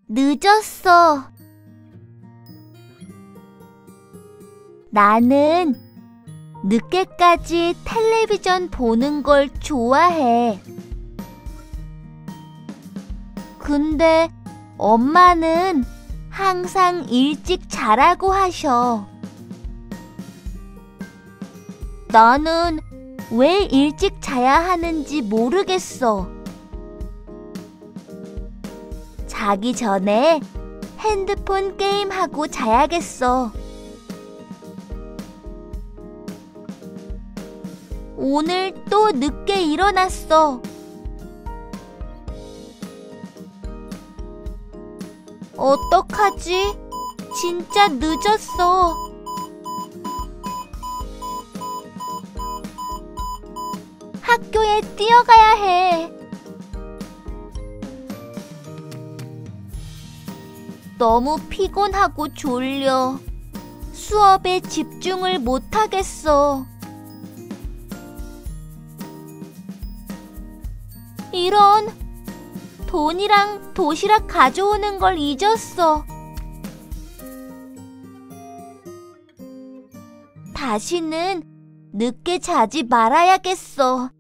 늦었어. 나는 늦게까지 텔레비전 보는 걸 좋아해. 근데 엄마는 항상 일찍 자라고 하셔. 나는 왜 일찍 자야 하는지 모르겠어. 자기 전에 핸드폰 게임하고 자야겠어. 오늘 또 늦게 일어났어. 어떡하지? 진짜 늦었어. 학교에 뛰어가야 해. 너무 피곤하고 졸려. 수업에 집중을 못하겠어. 이런, 돈이랑 도시락 가져오는 걸 잊었어. 다시는 늦게 자지 말아야겠어.